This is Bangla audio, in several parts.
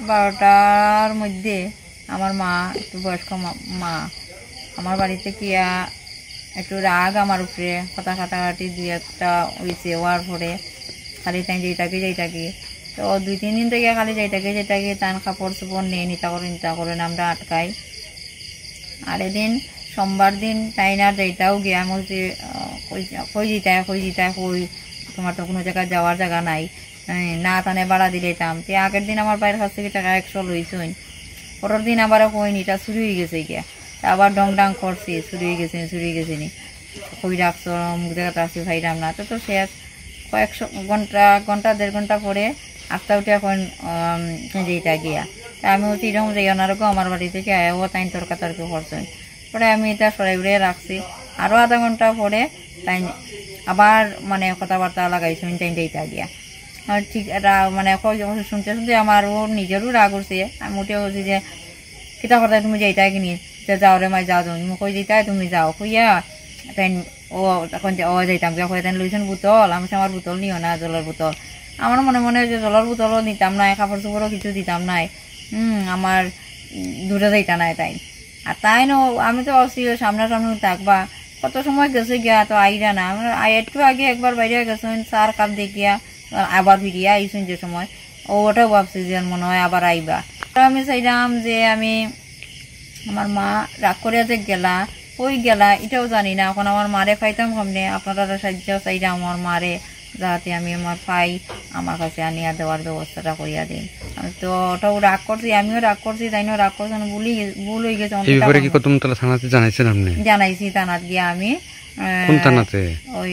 12টার মধ্যে আমার মা, একটু বয়স্ক মা, আমার বাড়িতে কিয়া একটু রাগ আমার উপরে, কথা কাটাকাটি দুই একটা হয়েছে। হওয়ার পরে খালি তাই যেইটাকে তো 2-3 দিন থেকে খালি যেইটাকে তান কাপড় চোপড় নিয়ে নিতা করেন আমরা আটকাই। আর এদিন সোমবার দিন তাই না যেটাও গিয়া আমি হচ্ছে কই জিতায় তোমার তো কোনো জায়গায় যাওয়ার জায়গা নাই, না টানে ভাড়া দিলেতাম। তো আগের দিন আমার বাইরের কাছ থেকে টাকা 100 লইছুন, পরের দিন আবার কইনি এটা চুরি হয়ে গেছে গিয়া, আবার ডং করছি চুরি হয়ে গেছে নি, কই রাখছো মুখ জায়গাতে আসি ভাইরাম না। তো শেষ কয়েকশো ঘন্টা 1.5 ঘন্টা পরে আস্তা উঠে এখন যেটা গিয়া আমি হচ্ছে এরকম যে ওনারকেও আমার বাড়ি থেকে আয়াও তাই তর্কাতর্কি করছেন। পরে আমি এটা সরাই উড়ে রাখছি। আরও আধা ঘন্টা পরে তাই আবার মানে কথাবার্তা লাগাইছেন টাইনটা গিয়া ঠিক এটা মানে শুনতে আমার ওর নিজেরও রাগ উঠছে। আমি উঠে বলছি যে কিতা কথা তুমি যেটা কিনি যাও রে মাই যাও, তুমি কই যেটাই তুমি যাও কইয়া তাই ও তখন ও যাইতাম গিয়া কয়ে তাই লইছেন বোতল। আমি আমার বোতল নিও না, জলের বোতল। আমার মনে যে জলের বোতলও নিতাম নাই, কাপড় চোপড়ও কিছু দিতাম নাই, আমার দূরে যাইতা নাই তাই। আর তাই নো আমি তো ভাবছি সামনাসামনি থাকবা, কত সময় গেছে গিয়া তো আইরা না। একটু আগে একবার বাইরে গেছেন চার কাপ দেখিয়া আবার ফিরিয়া আইসুন যে সময় ওটাও ভাবছি যে মনে হয় আবার আইবা। আমি চাইলাম যে আমি আমার মা রাগ করিয়া যে গেলা ওই গেলা এটাও জানি না। এখন আমার মারে পাইতাম সামনে, আপনারা সাহায্য চাইলাম আমার মারে যাতে আমি আমার পাই আমার কাছে আনিয়া দেওয়ার ব্যবস্থাটা করিয়া দিন। আমি তো ওটাও রাগ করছি, আমিও রাগ করছি, তাইও রাগ করছি, ভুল হয়ে গেছে। জানাইছি থানাত গিয়া আমি, ওই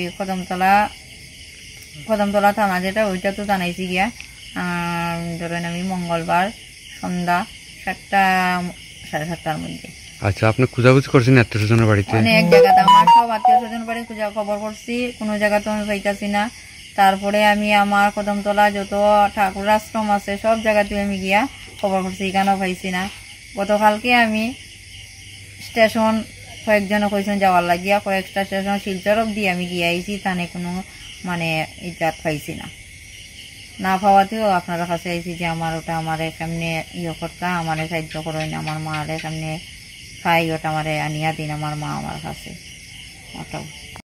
কদমতলা থানা যেটা ওইটা তো জানাইছি গিয়া। ধরেন আমি মঙ্গলবার সন্ধ্যা 7টা-7:30টার মধ্যে। আচ্ছা, আপনি খোঁজাখুঁজি করছেন আত্মীয় স্বজনের বাড়িতে? অনেক জায়গাতে আমার সব আত্মীয় স্বজন বাড়ি খবর করছি, কোনো জায়গা তো আমি পাইতাছি না। তারপরে আমি আমার কদমতলা যত ঠাকুর আশ্রম আছে সব জায়গাতে আমি গিয়া খবর করছি, এখানেও পাইছি না। গতকালকে আমি স্টেশন কয়েকজন কইছেন যাওয়ার লাগিয়া, কয়েকটা স্টেশন শিলচর অব্দি আমি গিয়ে আইছি, তানে কোনো মানে ইজাত পাইছি না পাওয়াতেও আপনার কাছে আইছি যে আমার ওটা আমার সামনে করতা, আমার সাহায্য করেন, আমার মারে সামনে খাই ওটা আমারে আনিয়া দিন আমার মা আমার কাছে। ওটাও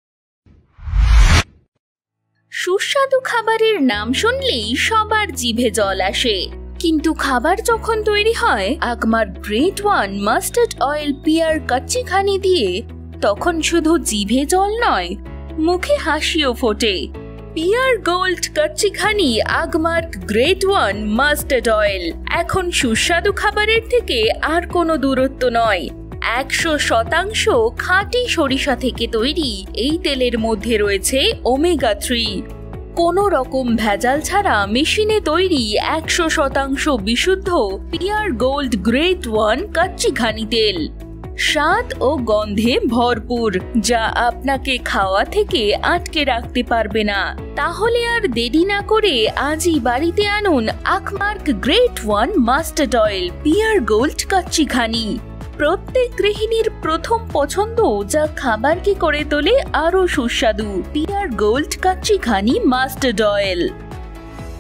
সুস্বাদু খাবারের নাম শুনলেই সবার জিভে জল আসে, কিন্তু খাবার যখন তৈরি হয় Agmark great one mustard oil pure kachchi ghani দিয়ে, তখন শুধু জিভে জল নয়, মুখে হাসিও ফোটে। Peer gold kachchi ghani Agmark great one mustard oil এখন সুস্বাদু খাবারের থেকে আর কোনো দূরত্ব নয়। 100% খাঁটি সরিষা থেকে তৈরি এই তেলের মধ্যে রয়েছে ওমেগা 3, কোনো রকম ভেজাল ছাড়া মেশিনে তৈরি 100% বিশুদ্ধ pure gold great one kachchi ghani তেল, স্বাদ ও গন্ধে ভরপুর, যা আপনাকে খাওয়া থেকে আটকে রাখতে পারবে না। তাহলে আর দেরি না করে আজই বাড়িতে আনুন Agmark great one mustard oil pure gold kachchi ghani, প্রত্যেক গৃহিণীর প্রথম পছন্দ, যা খাবারকে করে তোলে আরো সুস্বাদু। পিয়ার গোল্ড কাচ্চি ঘানি মাস্টার্ড অয়েল।